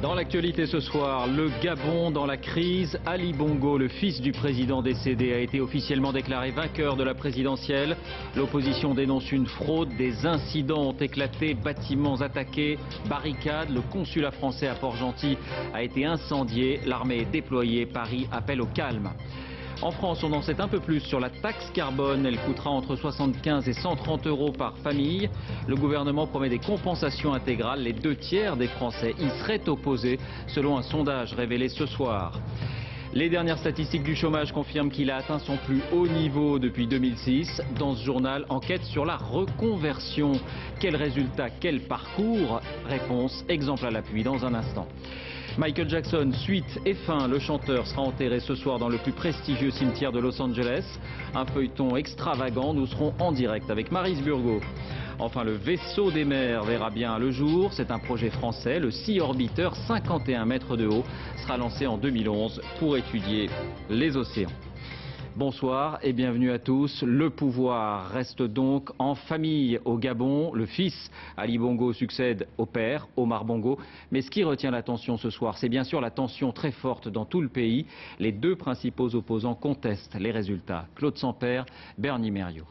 Dans l'actualité ce soir, le Gabon dans la crise. Ali Bongo, le fils du président décédé, a été officiellement déclaré vainqueur de la présidentielle. L'opposition dénonce une fraude, des incidents ont éclaté, bâtiments attaqués, barricades. Le consulat français à Port-Gentil a été incendié, l'armée est déployée, Paris appelle au calme. En France, on en sait un peu plus sur la taxe carbone. Elle coûtera entre 75 et 130 € par famille. Le gouvernement promet des compensations intégrales. Les 2/3 des Français y seraient opposés, selon un sondage révélé ce soir. Les dernières statistiques du chômage confirment qu'il a atteint son plus haut niveau depuis 2006. Dans ce journal, enquête sur la reconversion. Quel résultat, quel parcours? Réponse, exemple à l'appui dans un instant. Michael Jackson, suite et fin, le chanteur sera enterré ce soir dans le plus prestigieux cimetière de Los Angeles. Un feuilleton extravagant, nous serons en direct avec Maryse Burgot. Enfin, le vaisseau des mers verra bien le jour. C'est un projet français, le Sea Orbiter, 51 mètres de haut, sera lancé en 2011 pour étudier les océans. Bonsoir et bienvenue à tous. Le pouvoir reste donc en famille au Gabon. Le fils, Ali Bongo, succède au père, Omar Bongo. Mais ce qui retient l'attention ce soir, c'est bien sûr la tension très forte dans tout le pays. Les deux principaux opposants contestent les résultats. Claude Sampère, Bernie Mériot.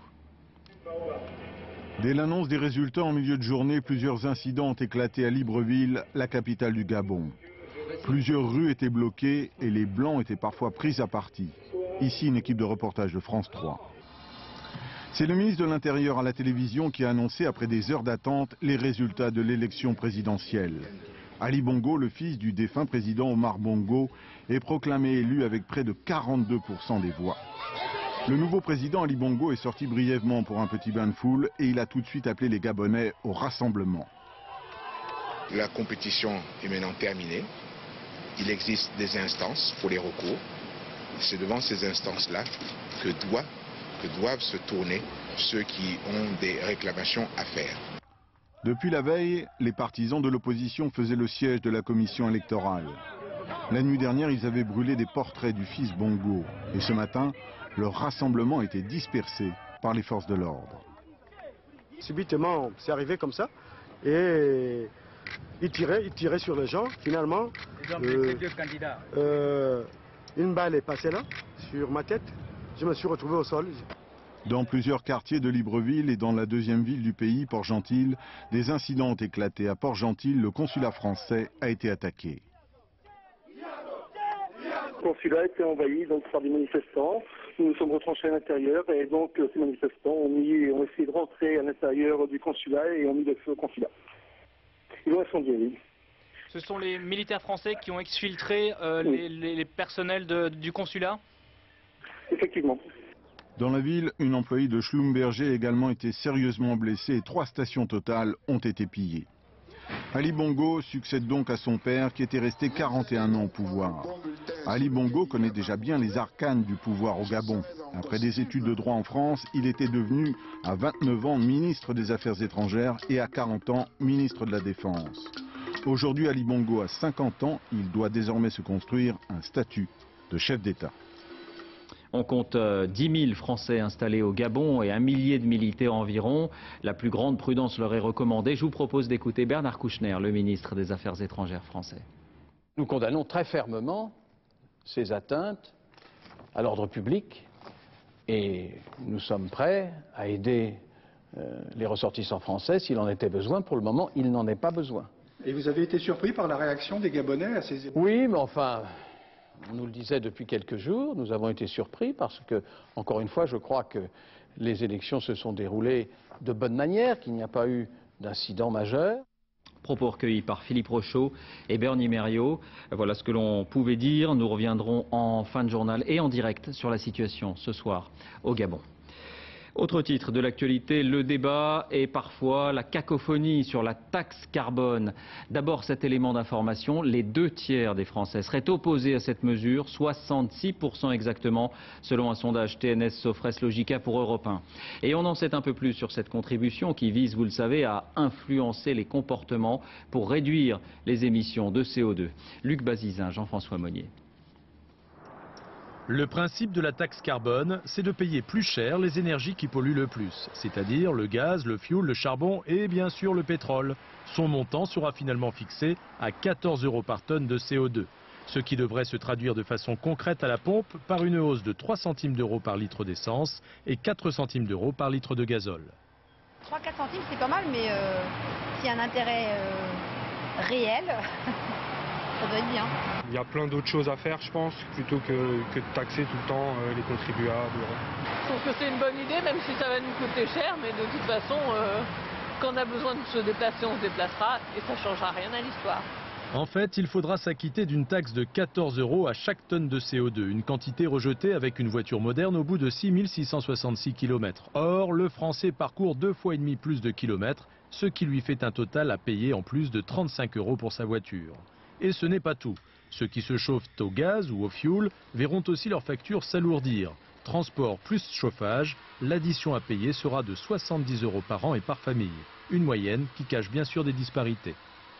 Dès l'annonce des résultats en milieu de journée, plusieurs incidents ont éclaté à Libreville, la capitale du Gabon. Plusieurs rues étaient bloquées et les Blancs étaient parfois pris à partie. Ici, une équipe de reportage de France 3. C'est le ministre de l'Intérieur à la télévision qui a annoncé, après des heures d'attente, les résultats de l'élection présidentielle. Ali Bongo, le fils du défunt président Omar Bongo, est proclamé élu avec près de 42% des voix. Le nouveau président Ali Bongo est sorti brièvement pour un petit bain de foule et il a tout de suite appelé les Gabonais au rassemblement. La compétition est maintenant terminée. Il existe des instances pour les recours. C'est devant ces instances-là que doivent se tourner ceux qui ont des réclamations à faire. Depuis la veille, les partisans de l'opposition faisaient le siège de la commission électorale. La nuit dernière, ils avaient brûlé des portraits du fils Bongo. Et ce matin, leur rassemblement était dispersé par les forces de l'ordre. Subitement, c'est arrivé comme ça. Et ils tiraient sur les gens. Finalement, ils ont blessé deux candidats. Une balle est passée là, sur ma tête. Je me suis retrouvé au sol. Dans plusieurs quartiers de Libreville et dans la deuxième ville du pays, Port-Gentil, des incidents ont éclaté. À Port-Gentil, le consulat français a été attaqué. Le consulat a été envahi donc, par des manifestants. Nous nous sommes retranchés à l'intérieur et donc ces manifestants ont essayé de rentrer à l'intérieur du consulat et ont mis le feu au consulat. Ils ont incendié, oui. Ce sont les militaires français qui ont exfiltré les personnels du consulat? Effectivement. Dans la ville, une employée de Schlumberger a également été sérieusement blessée et 3 stations Total ont été pillées. Ali Bongo succède donc à son père qui était resté 41 ans au pouvoir. Ali Bongo connaît déjà bien les arcanes du pouvoir au Gabon. Après des études de droit en France, il était devenu à 29 ans ministre des Affaires étrangères et à 40 ans ministre de la Défense. Aujourd'hui, Ali Bongo a 50 ans, il doit désormais se construire un statut de chef d'État. On compte 10 000 Français installés au Gabon et 1 millier de militaires environ. La plus grande prudence leur est recommandée. Je vous propose d'écouter Bernard Kouchner, le ministre des Affaires étrangères français. Nous condamnons très fermement ces atteintes à l'ordre public et nous sommes prêts à aider les ressortissants français s'il en était besoin. Pour le moment, il n'en est pas besoin. Et vous avez été surpris par la réaction des Gabonais à ces... Oui, mais enfin, on nous le disait depuis quelques jours, nous avons été surpris parce que, encore une fois, je crois que les élections se sont déroulées de bonne manière, qu'il n'y a pas eu d'incident majeur. Propos recueillis par Philippe Rochaud et Bernie Mériot. Voilà ce que l'on pouvait dire. Nous reviendrons en fin de journal et en direct sur la situation ce soir au Gabon. Autre titre de l'actualité, le débat et parfois la cacophonie sur la taxe carbone. D'abord cet élément d'information, les 2/3 des Français seraient opposés à cette mesure, 66% exactement, selon un sondage TNS Sofres Logica pour Europe 1. Et on en sait un peu plus sur cette contribution qui vise, vous le savez, à influencer les comportements pour réduire les émissions de CO2. Luc Bazizin, Jean-François Monnier. Le principe de la taxe carbone, c'est de payer plus cher les énergies qui polluent le plus, c'est-à-dire le gaz, le fioul, le charbon et bien sûr le pétrole. Son montant sera finalement fixé à 14 € par tonne de CO2, ce qui devrait se traduire de façon concrète à la pompe par une hausse de 3 centimes d'euros par litre d'essence et 4 centimes d'euros par litre de gazole. 3-4 centimes, c'est pas mal, mais s'il y a un intérêt réel, ça doit être bien. Il y a plein d'autres choses à faire, je pense, plutôt que de taxer tout le temps les contribuables. Je trouve que c'est une bonne idée, même si ça va nous coûter cher, mais de toute façon, quand on a besoin de se déplacer, on se déplacera, et ça ne changera rien à l'histoire. En fait, il faudra s'acquitter d'une taxe de 14 € à chaque tonne de CO2, une quantité rejetée avec une voiture moderne au bout de 6 666 km. Or, le Français parcourt 2,5 fois plus de kilomètres, ce qui lui fait un total à payer en plus de 35 € pour sa voiture. Et ce n'est pas tout. Ceux qui se chauffent au gaz ou au fioul verront aussi leur facture s'alourdir. Transport plus chauffage, l'addition à payer sera de 70 € par an et par famille. Une moyenne qui cache bien sûr des disparités.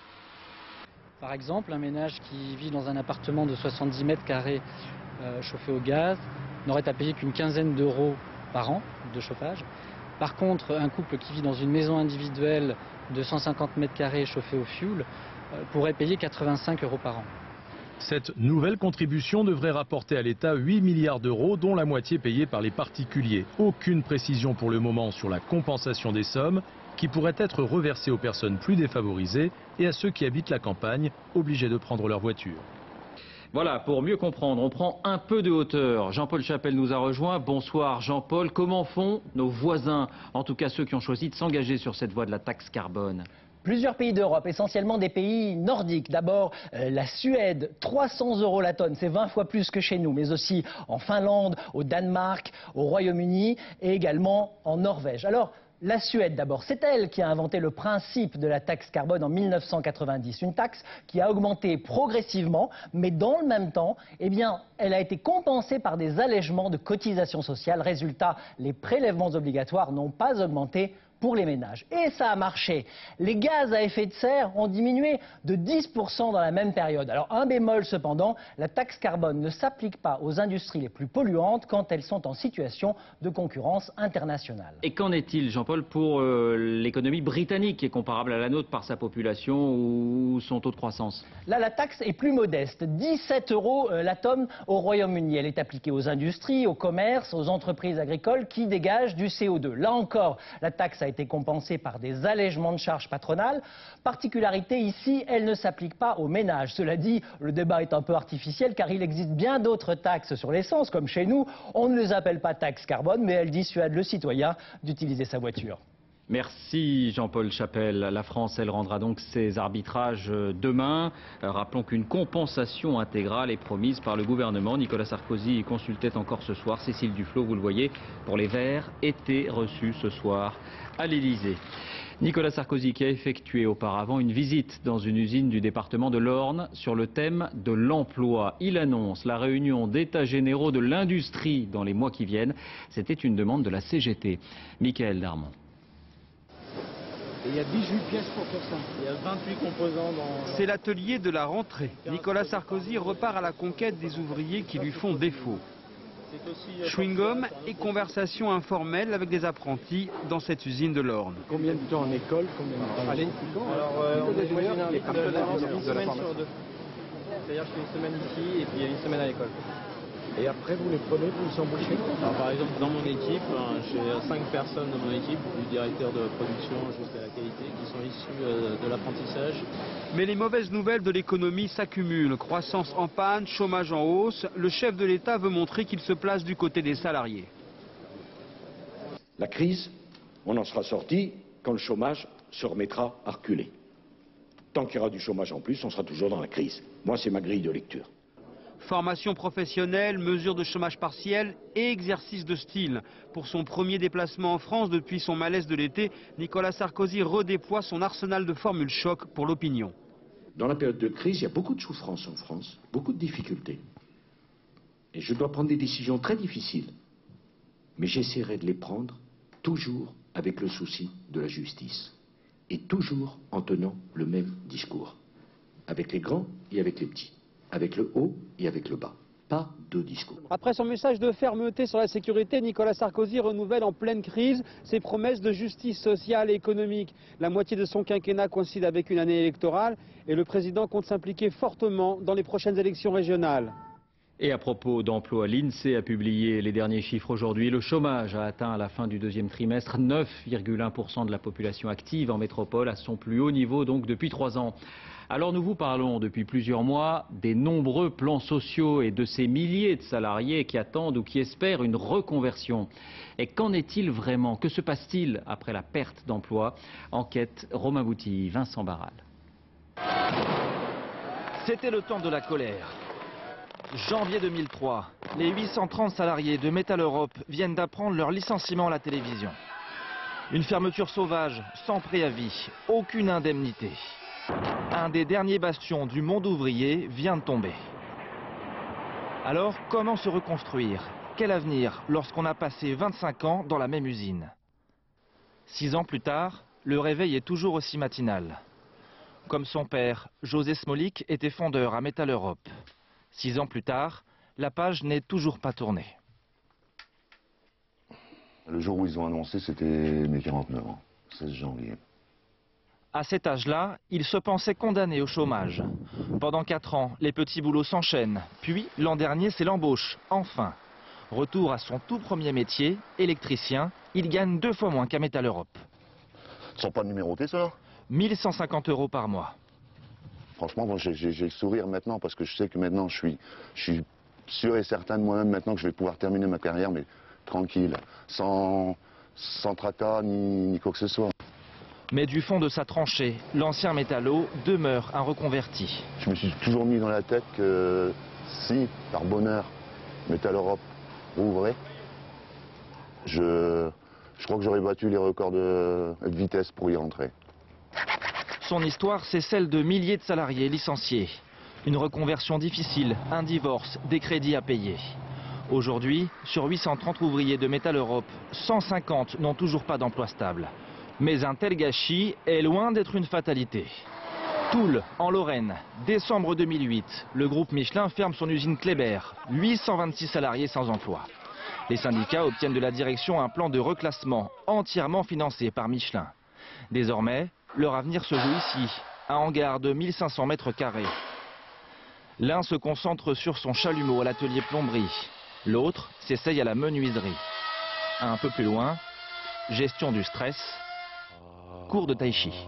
Par exemple, un ménage qui vit dans un appartement de 70 mètres carrés chauffé au gaz n'aurait à payer qu'une quinzaine d'euros par an de chauffage. Par contre, un couple qui vit dans une maison individuelle de 150 mètres carrés chauffée au fioul pourrait payer 85 € par an. Cette nouvelle contribution devrait rapporter à l'État 8 milliards d'euros, dont la moitié payée par les particuliers. Aucune précision pour le moment sur la compensation des sommes, qui pourraient être reversées aux personnes plus défavorisées et à ceux qui habitent la campagne, obligés de prendre leur voiture. Voilà, pour mieux comprendre, on prend un peu de hauteur. Jean-Paul Chapelle nous a rejoint. Bonsoir Jean-Paul. Comment font nos voisins, en tout cas ceux qui ont choisi de s'engager sur cette voie de la taxe carbone ? Plusieurs pays d'Europe, essentiellement des pays nordiques. D'abord, la Suède, 300 € la tonne, c'est 20 fois plus que chez nous, mais aussi en Finlande, au Danemark, au Royaume-Uni et également en Norvège. Alors, la Suède d'abord, c'est elle qui a inventé le principe de la taxe carbone en 1990. Une taxe qui a augmenté progressivement, mais dans le même temps, eh bien, elle a été compensée par des allègements de cotisations sociales. Résultat, les prélèvements obligatoires n'ont pas augmenté pour les ménages. Et ça a marché. Les gaz à effet de serre ont diminué de 10% dans la même période. Alors un bémol cependant, la taxe carbone ne s'applique pas aux industries les plus polluantes quand elles sont en situation de concurrence internationale. Et qu'en est-il, Jean-Paul, pour l'économie britannique qui est comparable à la nôtre par sa population ou son taux de croissance? Là, la taxe est plus modeste, 17 € la tonne au Royaume-Uni. Elle est appliquée aux industries, aux commerces, aux entreprises agricoles qui dégagent du CO2. Là encore, la taxe a été compensée par des allègements de charges patronales. Particularité ici, elle ne s'applique pas aux ménages. Cela dit, le débat est un peu artificiel car il existe bien d'autres taxes sur l'essence, comme chez nous. On ne les appelle pas taxes carbone, mais elles dissuadent le citoyen d'utiliser sa voiture. Merci Jean-Paul Chapelle. La France, elle rendra donc ses arbitrages demain. Rappelons qu'une compensation intégrale est promise par le gouvernement. Nicolas Sarkozy consultait encore ce soir. Cécile Duflot, vous le voyez, pour les Verts, était reçue ce soir à l'Élysée. Nicolas Sarkozy qui a effectué auparavant une visite dans une usine du département de l'Orne sur le thème de l'emploi. Il annonce la réunion d'états généraux de l'industrie dans les mois qui viennent. C'était une demande de la CGT. Mickaël Darmon. Il y a 18 pièces pour faire ça. Il y a 28 composants dans... C'est l'atelier de la rentrée. Nicolas Sarkozy repart à la conquête des ouvriers qui lui font défaut. Chewing-gum et conversation informelle avec des apprentis dans cette usine de l'Orne. Combien de temps en école? Combien de temps à l'école? Alors, on est une semaine sur deux. C'est-à-dire je fais une semaine ici et puis une semaine à l'école. Et après, vous les prenez, vous les embauchez? Alors, par exemple, dans mon équipe, j'ai 5 personnes dans mon équipe, du directeur de production jusqu'à la qualité, qui sont issus de l'apprentissage. Mais les mauvaises nouvelles de l'économie s'accumulent. Croissance en panne, chômage en hausse. Le chef de l'État veut montrer qu'il se place du côté des salariés. La crise, on en sera sorti quand le chômage se remettra à reculer. Tant qu'il y aura du chômage en plus, on sera toujours dans la crise. Moi, c'est ma grille de lecture. Formation professionnelle, mesures de chômage partiel et exercice de style. Pour son premier déplacement en France depuis son malaise de l'été, Nicolas Sarkozy redéploie son arsenal de formules choc pour l'opinion. Dans la période de crise, il y a beaucoup de souffrances en France, beaucoup de difficultés. Et je dois prendre des décisions très difficiles. Mais j'essaierai de les prendre toujours avec le souci de la justice. Et toujours en tenant le même discours. Avec les grands et avec les petits. Avec le haut et avec le bas. pas de discours. Après son message de fermeté sur la sécurité, Nicolas Sarkozy renouvelle en pleine crise ses promesses de justice sociale et économique. La moitié de son quinquennat coïncide avec une année électorale et le président compte s'impliquer fortement dans les prochaines élections régionales. Et à propos d'emploi, l'INSEE a publié les derniers chiffres aujourd'hui. Le chômage a atteint à la fin du deuxième trimestre 9,1% de la population active en métropole, à son plus haut niveau donc depuis 3 ans. Alors nous vous parlons depuis plusieurs mois des nombreux plans sociaux et de ces milliers de salariés qui attendent ou qui espèrent une reconversion. Et qu'en est-il vraiment? Que se passe-t-il après la perte d'emploi? Enquête Romain Boutilly, Vincent Barral. C'était le temps de la colère. Janvier 2003, les 830 salariés de Metal Europe viennent d'apprendre leur licenciement à la télévision. Une fermeture sauvage, sans préavis, aucune indemnité. Un des derniers bastions du monde ouvrier vient de tomber. Alors, comment se reconstruire? Quel avenir lorsqu'on a passé 25 ans dans la même usine? 6 ans plus tard, le réveil est toujours aussi matinal. Comme son père, José Smolik était fondeur à Metal Europe. 6 ans plus tard, la page n'est toujours pas tournée. Le jour où ils ont annoncé, c'était mes 49 ans, 16 janvier. À cet âge-là, il se pensait condamné au chômage. Pendant 4 ans, les petits boulots s'enchaînent. Puis, l'an dernier, c'est l'embauche, enfin. Retour à son tout premier métier, électricien. Il gagne 2 fois moins qu'à Metal Europe. Ils ne sont pas numérotés, ça? 1 150 € par mois. Franchement, moi, j'ai le sourire maintenant parce que je sais que maintenant, je suis sûr et certain de moi-même maintenant que je vais pouvoir terminer ma carrière, mais tranquille, sans tracas ni quoi que ce soit. Mais du fond de sa tranchée, l'ancien métallo demeure un reconverti. Je me suis toujours mis dans la tête que si, par bonheur, Metal Europe rouvrait, je crois que j'aurais battu les records de vitesse pour y rentrer. Son histoire, c'est celle de milliers de salariés licenciés. Une reconversion difficile, un divorce, des crédits à payer. Aujourd'hui, sur 830 ouvriers de Metal Europe, 150 n'ont toujours pas d'emploi stable. Mais un tel gâchis est loin d'être une fatalité. Toul, en Lorraine, décembre 2008, le groupe Michelin ferme son usine Kléber, 826 salariés sans emploi. Les syndicats obtiennent de la direction un plan de reclassement entièrement financé par Michelin. Désormais, leur avenir se joue ici, un hangar de 1500 mètres carrés. L'un se concentre sur son chalumeau à l'atelier plomberie, l'autre s'essaye à la menuiserie. Un peu plus loin, gestion du stress, cours de tai chi.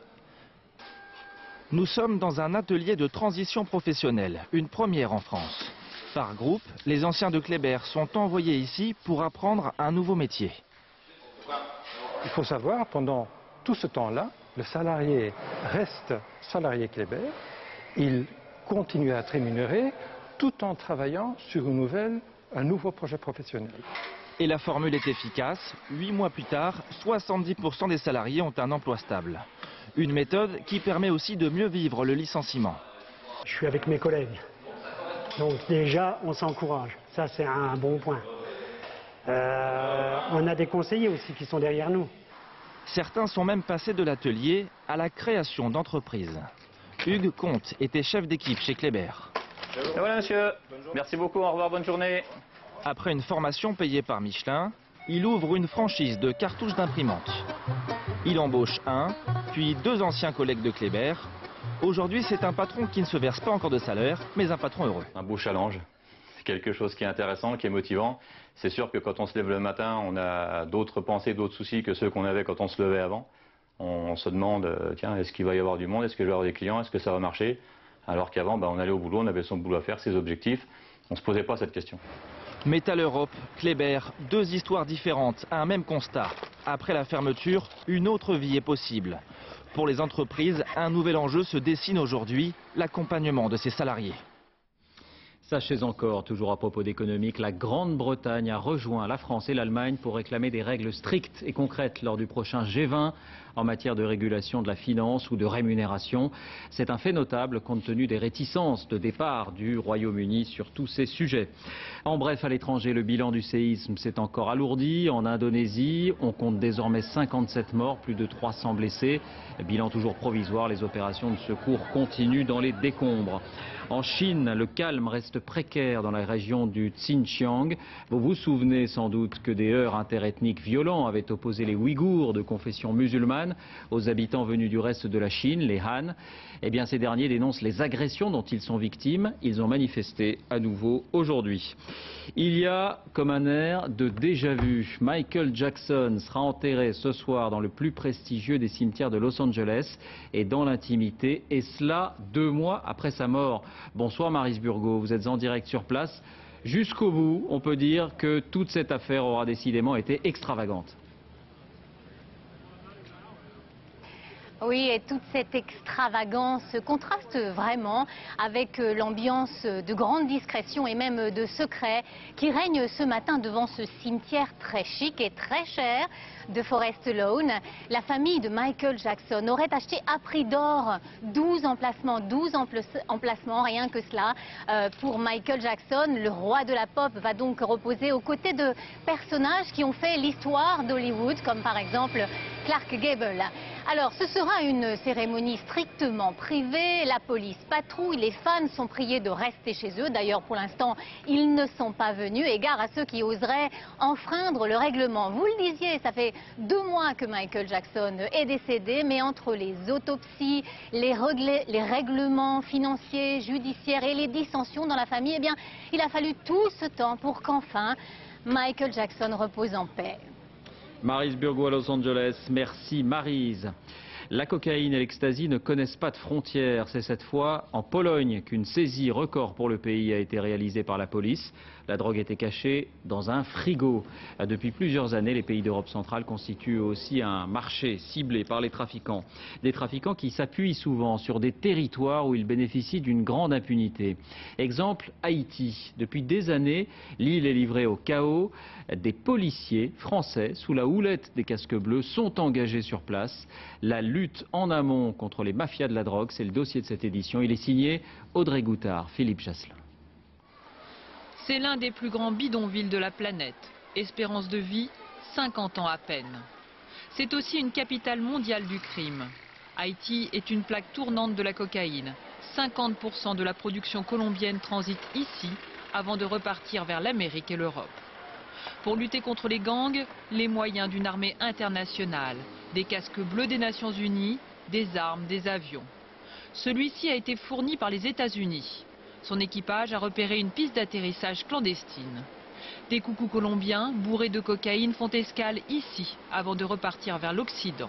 Nous sommes dans un atelier de transition professionnelle, une première en France. Par groupe, les anciens de Kléber sont envoyés ici pour apprendre un nouveau métier. Il faut savoir, pendant tout ce temps-là, le salarié reste salarié Kléber, il continue à être rémunéré tout en travaillant sur un nouveau projet professionnel. Et la formule est efficace. 8 mois plus tard, 70% des salariés ont un emploi stable. Une méthode qui permet aussi de mieux vivre le licenciement. Je suis avec mes collègues. Donc déjà, on s'encourage. Ça, c'est un bon point. On a des conseillers aussi qui sont derrière nous. Certains sont même passés de l'atelier à la création d'entreprises. Hugues Comte était chef d'équipe chez Kléber. Et voilà monsieur, merci beaucoup, au revoir, bonne journée. Après une formation payée par Michelin, il ouvre une franchise de cartouches d'imprimante. Il embauche 1, puis 2 anciens collègues de Kléber. Aujourd'hui, c'est un patron qui ne se verse pas encore de salaire, mais un patron heureux. Un beau challenge, c'est quelque chose qui est intéressant, qui est motivant. C'est sûr que quand on se lève le matin, on a d'autres pensées, d'autres soucis que ceux qu'on avait quand on se levait avant. On se demande, tiens, est-ce qu'il va y avoir du monde, est-ce que je vais avoir des clients, est-ce que ça va marcher? Alors qu'avant, on allait au boulot, on avait son boulot à faire, ses objectifs. On ne se posait pas cette question. Metal Europe, Kléber, 2 histoires différentes, un même constat. Après la fermeture, une autre vie est possible. Pour les entreprises, un nouvel enjeu se dessine aujourd'hui, l'accompagnement de ses salariés. Sachez encore, toujours à propos d'économique, la Grande-Bretagne a rejoint la France et l'Allemagne pour réclamer des règles strictes et concrètes lors du prochain G20 en matière de régulation de la finance ou de rémunération. C'est un fait notable compte tenu des réticences de départ du Royaume-Uni sur tous ces sujets. En bref, à l'étranger, le bilan du séisme s'est encore alourdi. En Indonésie, on compte désormais 57 morts, plus de 300 blessés. Bilan toujours provisoire, les opérations de secours continuent dans les décombres. En Chine, le calme reste restent précaires dans la région du Xinjiang. Vous vous souvenez sans doute que des heurts interethniques violents avaient opposé les Ouïghours de confession musulmane aux habitants venus du reste de la Chine, les Han. Eh bien, ces derniers dénoncent les agressions dont ils sont victimes. Ils ont manifesté à nouveau aujourd'hui. Il y a comme un air de déjà-vu. Michael Jackson sera enterré ce soir dans le plus prestigieux des cimetières de Los Angeles et dans l'intimité, et cela 2 mois après sa mort. Bonsoir Maryse Burgot, vous êtes en direct sur place. Jusqu'au bout, on peut dire que toute cette affaire aura décidément été extravagante. Oui, et toute cette extravagance contraste vraiment avec l'ambiance de grande discrétion et même de secret qui règne ce matin devant ce cimetière très chic et très cher de Forest Lawn. La famille de Michael Jackson aurait acheté à prix d'or 12 emplacements, rien que cela. Pour Michael Jackson, le roi de la pop va donc reposer aux côtés de personnages qui ont fait l'histoire d'Hollywood, comme par exemple Clark Gable. Alors, ce sera une cérémonie strictement privée, la police patrouille, les fans sont priés de rester chez eux. D'ailleurs, pour l'instant, ils ne sont pas venus. Égard à ceux qui oseraient enfreindre le règlement. Vous le disiez, ça fait 2 mois que Michael Jackson est décédé, mais entre les autopsies, les règlements financiers, judiciaires et les dissensions dans la famille, eh bien, il a fallu tout ce temps pour qu'enfin Michael Jackson repose en paix. Maryse Burgot à Los Angeles, merci Maryse. La cocaïne et l'ecstasy ne connaissent pas de frontières. C'est cette fois en Pologne qu'une saisie record pour le pays a été réalisée par la police. La drogue était cachée dans un frigo. Depuis plusieurs années, les pays d'Europe centrale constituent aussi un marché ciblé par les trafiquants. Des trafiquants qui s'appuient souvent sur des territoires où ils bénéficient d'une grande impunité. Exemple, Haïti. Depuis des années, l'île est livrée au chaos. Des policiers français, sous la houlette des casques bleus, sont engagés sur place. La lutte en amont contre les mafias de la drogue, c'est le dossier de cette édition. Il est signé Audrey Goutard, Philippe Jasselin. C'est l'un des plus grands bidonvilles de la planète. Espérance de vie, 50 ans à peine. C'est aussi une capitale mondiale du crime. Haïti est une plaque tournante de la cocaïne. 50% de la production colombienne transite ici avant de repartir vers l'Amérique et l'Europe. Pour lutter contre les gangs, les moyens d'une armée internationale, des casques bleus des Nations Unies, des armes, des avions. Celui-ci a été fourni par les États-Unis. Son équipage a repéré une piste d'atterrissage clandestine. Des coucous colombiens bourrés de cocaïne font escale ici avant de repartir vers l'Occident.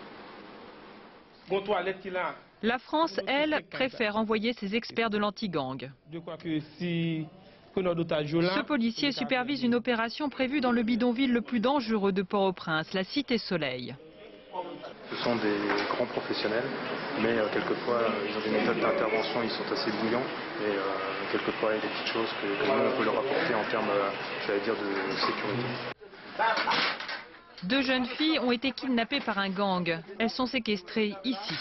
La France, elle, préfère envoyer ses experts de l'anti-gang. Ce policier supervise une opération prévue dans le bidonville le plus dangereux de Port-au-Prince, la Cité Soleil. Ce sont des grands professionnels, mais quelquefois ils ont des méthodes d'intervention, ils sont assez bouillants et quelquefois il y a des petites choses que nous on peut leur apporter en termes, j'allais dire, de sécurité. 2 jeunes filles ont été kidnappées par un gang. Elles sont séquestrées ici.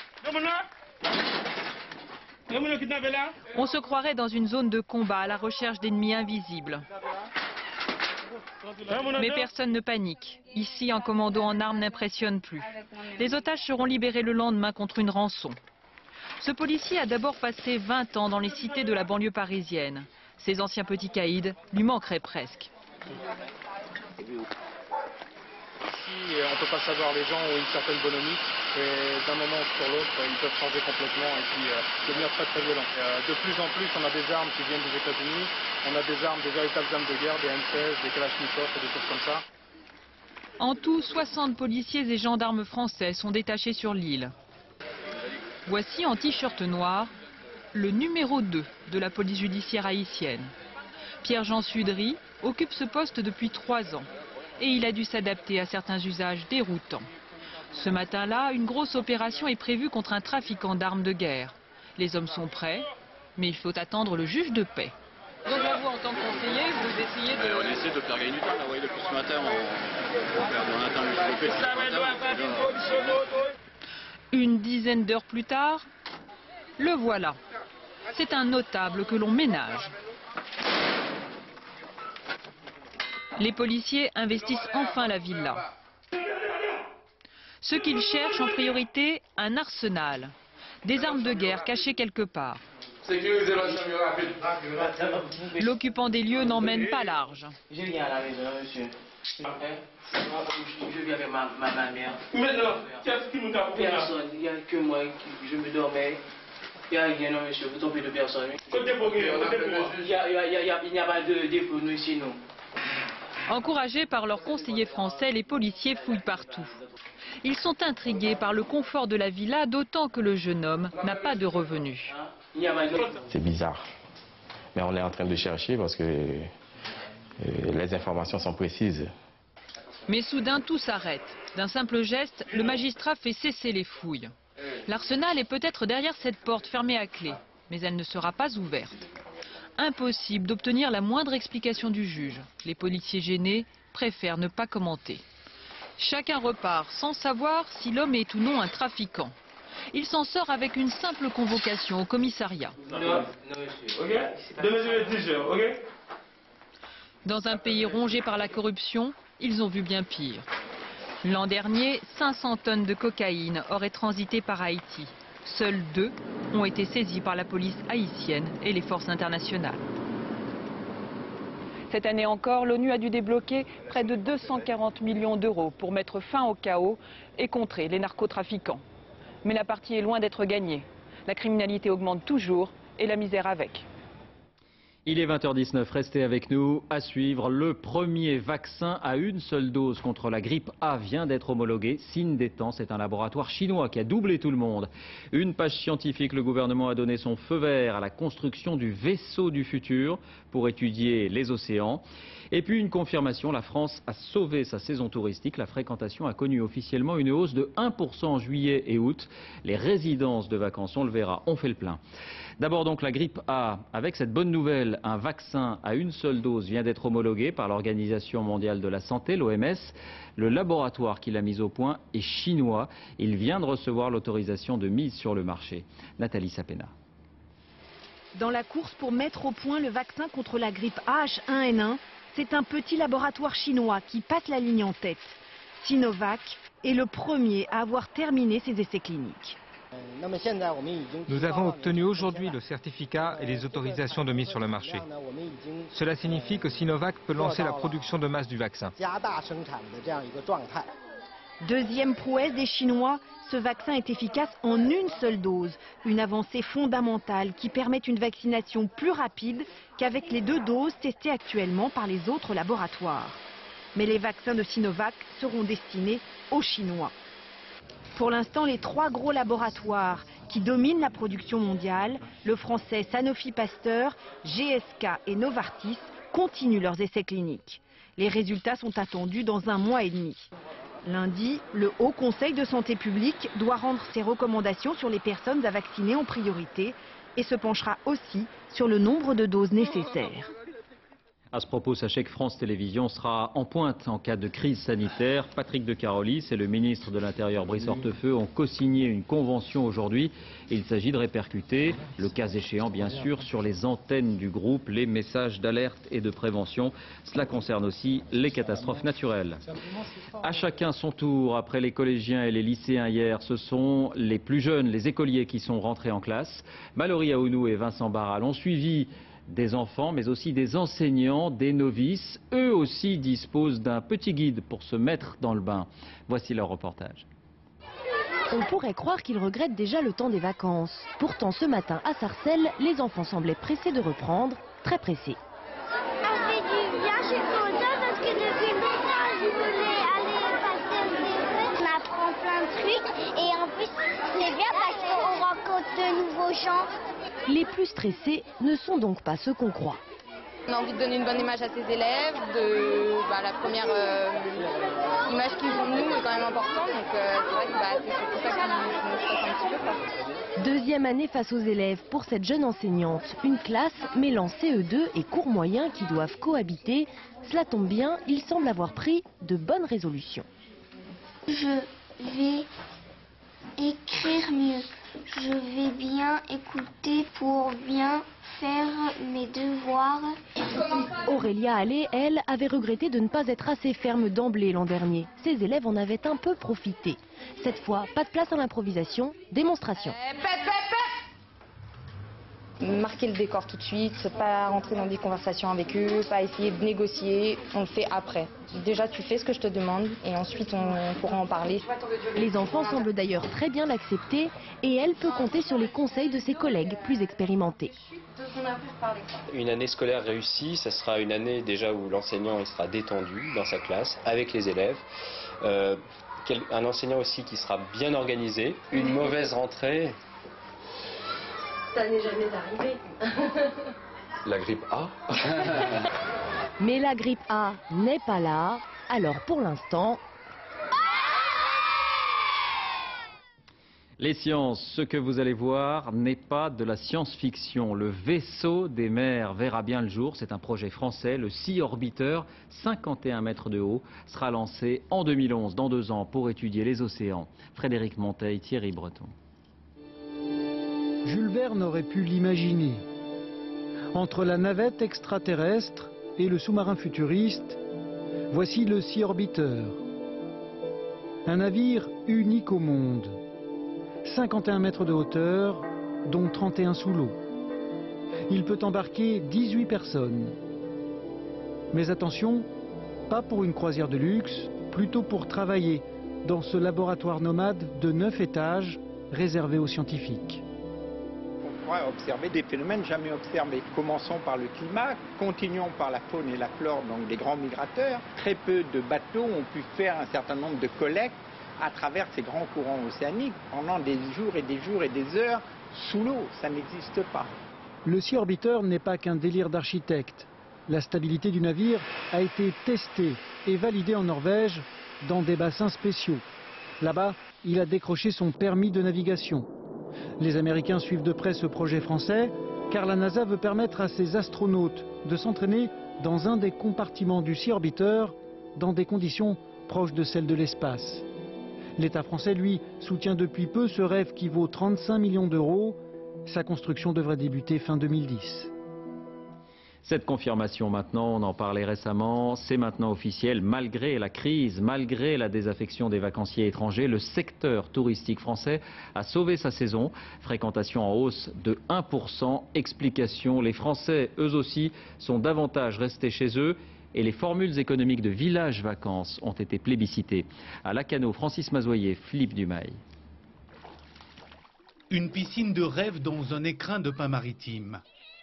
On se croirait dans une zone de combat à la recherche d'ennemis invisibles. Mais personne ne panique. Ici, un commando en armes n'impressionne plus. Les otages seront libérés le lendemain contre une rançon. Ce policier a d'abord passé 20 ans dans les cités de la banlieue parisienne. Ses anciens petits caïds lui manqueraient presque. Ici, on ne peut pas savoir, les gens ont une certaine bonhomie et d'un moment sur l'autre, ils peuvent changer complètement et puis devenir très très violents. De plus en plus, on a des armes qui viennent des États-Unis, on a des armes, des véritables armes de guerre, des M16, des Kalachnikov et des choses comme ça. En tout, 60 policiers et gendarmes français sont détachés sur l'île. Voici en t-shirt noir le numéro 2 de la police judiciaire haïtienne. Pierre-Jean Sudry occupe ce poste depuis 3 ans et il a dû s'adapter à certains usages déroutants. Ce matin-là, une grosse opération est prévue contre un trafiquant d'armes de guerre. Les hommes sont prêts, mais il faut attendre le juge de paix. Donc là, vous, en tant que conseiller, vous essayez de... On essaie de faire gagner du temps. Vous voyez, depuis ce matin, on attend le juge de paix. Une dizaine d'heures plus tard, le voilà. C'est un notable que l'on ménage. Les policiers investissent enfin la villa. Ce qu'ils cherchent en priorité, un arsenal, des armes de guerre cachées quelque part. Sécurisez la chambre rapide. L'occupant des lieux n'emmène pas large. Je viens à la maison, monsieur. Je viens avec ma mère. Maintenant, qu'est-ce qui nous a pris? Personne, il n'y a que moi, je me dormais. Il n'y a rien, non, monsieur, vous tombez de personne. Il n'y a pas de dépôt, nous, ici, non. Encouragés par leurs conseillers français, les policiers fouillent partout. Ils sont intrigués par le confort de la villa, d'autant que le jeune homme n'a pas de revenus. C'est bizarre, mais on est en train de chercher parce que les informations sont précises. Mais soudain, tout s'arrête. D'un simple geste, le magistrat fait cesser les fouilles. L'arsenal est peut-être derrière cette porte fermée à clé, mais elle ne sera pas ouverte. Impossible d'obtenir la moindre explication du juge. Les policiers gênés préfèrent ne pas commenter. Chacun repart sans savoir si l'homme est ou non un trafiquant. Il s'en sort avec une simple convocation au commissariat. Dans un pays rongé par la corruption, ils ont vu bien pire. L'an dernier, 500 tonnes de cocaïne auraient transité par Haïti. Seuls 2 ont été saisis par la police haïtienne et les forces internationales. Cette année encore, l'ONU a dû débloquer près de 240 millions d'euros pour mettre fin au chaos et contrer les narcotrafiquants. Mais la partie est loin d'être gagnée. La criminalité augmente toujours et la misère avec. Il est 20h19, restez avec nous. À suivre, le premier vaccin à une seule dose contre la grippe A vient d'être homologué. Signe des temps, c'est un laboratoire chinois qui a doublé tout le monde. Une page scientifique, le gouvernement a donné son feu vert à la construction du vaisseau du futur pour étudier les océans. Et puis une confirmation, la France a sauvé sa saison touristique. La fréquentation a connu officiellement une hausse de 1% en juillet et août. Les résidences de vacances, on le verra, ont fait le plein. D'abord donc la grippe A, avec cette bonne nouvelle, un vaccin à une seule dose vient d'être homologué par l'Organisation mondiale de la santé, l'OMS. Le laboratoire qui l'a mis au point est chinois. Il vient de recevoir l'autorisation de mise sur le marché. Nathalie Sapena. Dans la course pour mettre au point le vaccin contre la grippe H1N1, c'est un petit laboratoire chinois qui passe la ligne en tête. Sinovac est le premier à avoir terminé ses essais cliniques. Nous avons obtenu aujourd'hui le certificat et les autorisations de mise sur le marché. Cela signifie que Sinovac peut lancer la production de masse du vaccin. Deuxième prouesse des Chinois, ce vaccin est efficace en une seule dose. Une avancée fondamentale qui permet une vaccination plus rapide qu'avec les 2 doses testées actuellement par les autres laboratoires. Mais les vaccins de Sinovac seront destinés aux Chinois. Pour l'instant, les 3 gros laboratoires qui dominent la production mondiale, le français Sanofi Pasteur, GSK et Novartis, continuent leurs essais cliniques. Les résultats sont attendus dans 1 mois et demi. Lundi, le Haut Conseil de santé publique doit rendre ses recommandations sur les personnes à vacciner en priorité et se penchera aussi sur le nombre de doses nécessaires. À ce propos, sachez que France Télévisions sera en pointe en cas de crise sanitaire. Patrick de Carolis et le ministre de l'Intérieur Brice Hortefeux ont co-signé une convention aujourd'hui. Il s'agit de répercuter, le cas échéant bien sûr, sur les antennes du groupe, les messages d'alerte et de prévention. Cela concerne aussi les catastrophes naturelles. À chacun son tour, après les collégiens et les lycéens hier, ce sont les plus jeunes, les écoliers qui sont rentrés en classe. Mallory Aounou et Vincent Barral ont suivi des enfants, mais aussi des enseignants, des novices. Eux aussi disposent d'un petit guide pour se mettre dans le bain. Voici leur reportage. On pourrait croire qu'ils regrettent déjà le temps des vacances. Pourtant, ce matin, à Sarcelles, les enfants semblaient pressés de reprendre, très pressés. Ça fait du bien, je suis contente parce que depuis longtemps, je voulais aller passer au CE. On apprend plein de trucs et en plus, c'est bien parce qu'on rencontre de nouveaux gens. Les plus stressés ne sont donc pas ceux qu'on croit. On a envie de donner une bonne image à ses élèves, la première image qu'ils ont de nous est quand même importante, donc c'est vrai que c'est surtout ça qui nous stresse un petit peu, quoi. Deuxième année face aux élèves pour cette jeune enseignante, une classe mêlant CE2 et cours moyens qui doivent cohabiter. Cela tombe bien, il semble avoir pris de bonnes résolutions. Je vais écrire mieux. Je vais bien écouter pour bien faire mes devoirs. Aurélia Allais, elle, avait regretté de ne pas être assez ferme d'emblée l'an dernier. Ses élèves en avaient un peu profité. Cette fois, pas de place à l'improvisation, démonstration. marquer le décor tout de suite, pas rentrer dans des conversations avec eux, pas essayer de négocier, on le fait après. Déjà tu fais ce que je te demande et ensuite on pourra en parler. Les enfants semblent d'ailleurs très bien l'accepter et elle peut compter sur les conseils de ses collègues plus expérimentés. Une année scolaire réussie, ça sera une année déjà où l'enseignant il sera détendu dans sa classe avec les élèves. Un enseignant aussi qui sera bien organisé. Une mauvaise rentrée. Ça n'est jamais arrivé. La grippe A. Mais la grippe A n'est pas là, alors pour l'instant... Les sciences, ce que vous allez voir n'est pas de la science-fiction. Le vaisseau des mers verra bien le jour. C'est un projet français. Le Sea Orbiter, 51 mètres de haut, sera lancé en 2011, dans 2 ans, pour étudier les océans. Frédéric Monteil, Thierry Breton. Jules Verne aurait pu l'imaginer. Entre la navette extraterrestre et le sous-marin futuriste, voici le Sea Orbiter. Un navire unique au monde. 51 mètres de hauteur, dont 31 sous l'eau. Il peut embarquer 18 personnes. Mais attention, pas pour une croisière de luxe, plutôt pour travailler dans ce laboratoire nomade de 9 étages réservé aux scientifiques. On pourra observer des phénomènes jamais observés. Commençons par le climat, continuons par la faune et la flore, donc des grands migrateurs. Très peu de bateaux ont pu faire un certain nombre de collectes à travers ces grands courants océaniques pendant des jours et des jours et des heures sous l'eau. Ça n'existe pas. Le Sea Orbiter n'est pas qu'un délire d'architecte. La stabilité du navire a été testée et validée en Norvège dans des bassins spéciaux. Là-bas, il a décroché son permis de navigation. Les Américains suivent de près ce projet français car la NASA veut permettre à ses astronautes de s'entraîner dans un des compartiments du Sea Orbiter dans des conditions proches de celles de l'espace. L'État français, lui, soutient depuis peu ce rêve qui vaut 35 millions d'euros. Sa construction devrait débuter fin 2010. Cette confirmation maintenant, on en parlait récemment, c'est maintenant officiel. Malgré la crise, malgré la désaffection des vacanciers étrangers, le secteur touristique français a sauvé sa saison. Fréquentation en hausse de 1%. Explication, les Français, eux aussi, sont davantage restés chez eux. Et les formules économiques de village vacances ont été plébiscitées. À Lacanau, Francis Mazoyer, Philippe Dumail. Une piscine de rêve dans un écrin de pin maritime.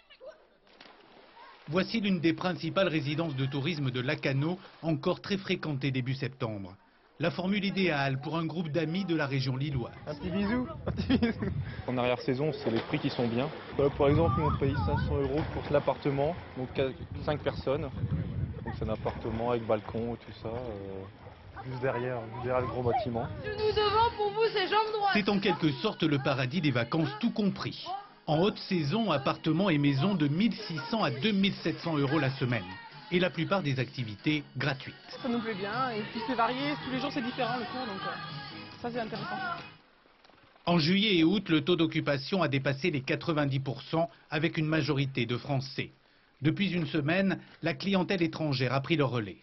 Voici l'une des principales résidences de tourisme de Lacanau, encore très fréquentée début septembre. La formule idéale pour un groupe d'amis de la région lilloise. Un petit bisou, un petit bisou. En arrière-saison, c'est les prix qui sont bien. Par exemple, on paye 500 € pour l'appartement, donc 5 personnes. Donc c'est un appartement avec balcon et tout ça, juste derrière le gros bâtiment. Nous devons pour vous ces jambes droites. C'est en quelque sorte le paradis des vacances tout compris. En haute saison, appartements et maisons de 1600 à 2700 € la semaine. Et la plupart des activités gratuites. Ça nous plaît bien et puis c'est varié, tous les jours c'est différent le cours, donc ça c'est intéressant. En juillet et août, le taux d'occupation a dépassé les 90% avec une majorité de Français. Depuis une semaine, la clientèle étrangère a pris le relais.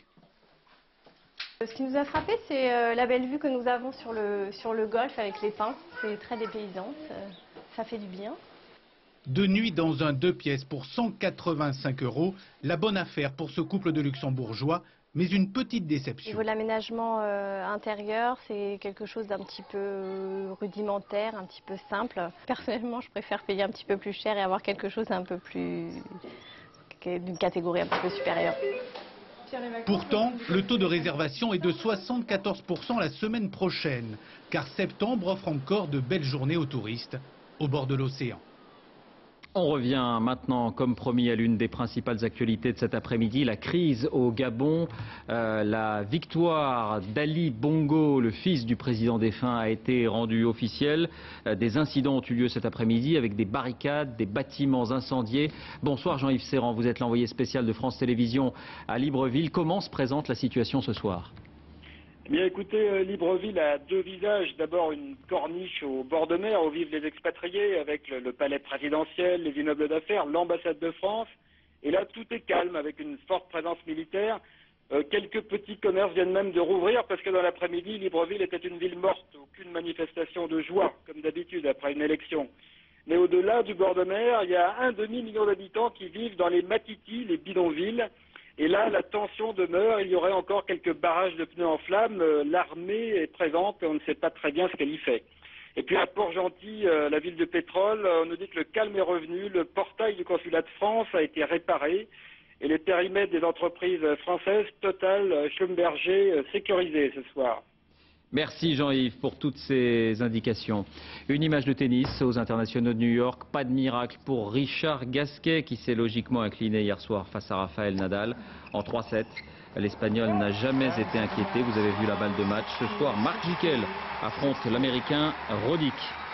Ce qui nous a frappé, c'est la belle vue que nous avons sur le golfe avec les pins. C'est très dépaysant, ça fait du bien. 2 nuits dans un 2 pièces pour 185 €, la bonne affaire pour ce couple de luxembourgeois, mais une petite Au déception. niveau de l'aménagement intérieur, c'est quelque chose d'un petit peu rudimentaire, un petit peu simple. Personnellement, je préfère payer un petit peu plus cher et avoir quelque chose un peu plus... d'une catégorie un petit peu supérieure. Pourtant, le taux de réservation est de 74% la semaine prochaine, car septembre offre encore de belles journées aux touristes au bord de l'océan. On revient maintenant, comme promis, à l'une des principales actualités de cet après-midi, la crise au Gabon. La victoire d'Ali Bongo, le fils du président défunt, a été rendue officielle. Des incidents ont eu lieu cet après-midi avec des barricades, des bâtiments incendiés. Bonsoir Jean-Yves Serrand, vous êtes l'envoyé spécial de France Télévisions à Libreville. Comment se présente la situation ce soir ? Eh bien écoutez, Libreville a 2 visages. D'abord une corniche au bord de mer où vivent les expatriés avec le palais présidentiel, les immeubles d'affaires, l'ambassade de France. Et là tout est calme avec une forte présence militaire. Quelques petits commerces viennent même de rouvrir parce que dans l'après-midi, Libreville était une ville morte. Aucune manifestation de joie comme d'habitude après une élection. Mais au-delà du bord de mer, il y a un demi-million d'habitants qui vivent dans les matitis, les bidonvilles. Et là, la tension demeure. Il y aurait encore quelques barrages de pneus en flammes. L'armée est présente et on ne sait pas très bien ce qu'elle y fait. Et puis à Port-Gentil, la ville de pétrole, on nous dit que le calme est revenu. Le portail du consulat de France a été réparé. Et les périmètres des entreprises françaises, Total, Schlumberger, sécurisés ce soir. Merci Jean-Yves pour toutes ces indications. Une image de tennis aux internationaux de New York. Pas de miracle pour Richard Gasquet qui s'est logiquement incliné hier soir face à Rafael Nadal en 3-7. L'Espagnol n'a jamais été inquiété. Vous avez vu la balle de match. Ce soir, Marc Jiquel affronte l'Américain Roddick.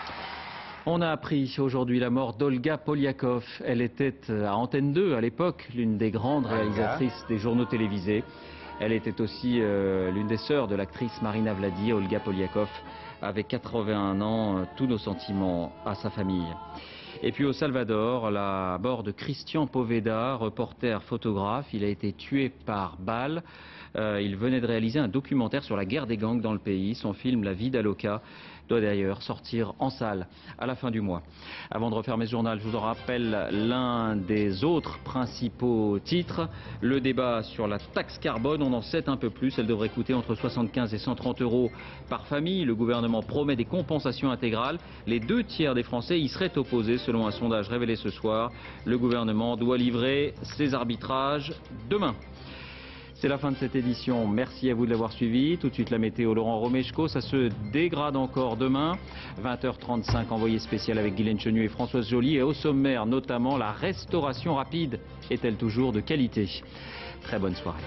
On a appris aujourd'hui la mort d'Olga Poliakov. Elle était à Antenne 2 à l'époque, l'une des grandes réalisatrices des journaux télévisés. Elle était aussi l'une des sœurs de l'actrice Marina Vladi. Olga Poliakov avait 81 ans. Tous nos sentiments à sa famille. Et puis au Salvador, la mort de Christian Poveda, reporter photographe. Il a été tué par balle. Il venait de réaliser un documentaire sur la guerre des gangs dans le pays. Son film La Vida Loca doit d'ailleurs sortir en salle à la fin du mois. Avant de refermer ce journal, je vous en rappelle l'un des autres principaux titres. Le débat sur la taxe carbone, on en sait un peu plus. Elle devrait coûter entre 75 et 130 € par famille. Le gouvernement promet des compensations intégrales. Les 2 tiers des Français y seraient opposés selon un sondage révélé ce soir. Le gouvernement doit livrer ses arbitrages demain. C'est la fin de cette édition. Merci à vous de l'avoir suivi. Tout de suite la météo, Laurent Romeshko. Ça se dégrade encore demain. 20h35, envoyé spécial avec Guylaine Chenu et Françoise Joly. Et au sommaire, notamment, la restauration rapide est-elle toujours de qualité? Très bonne soirée.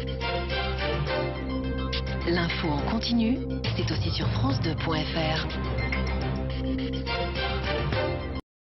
L'info en continu, c'est aussi sur France2.fr.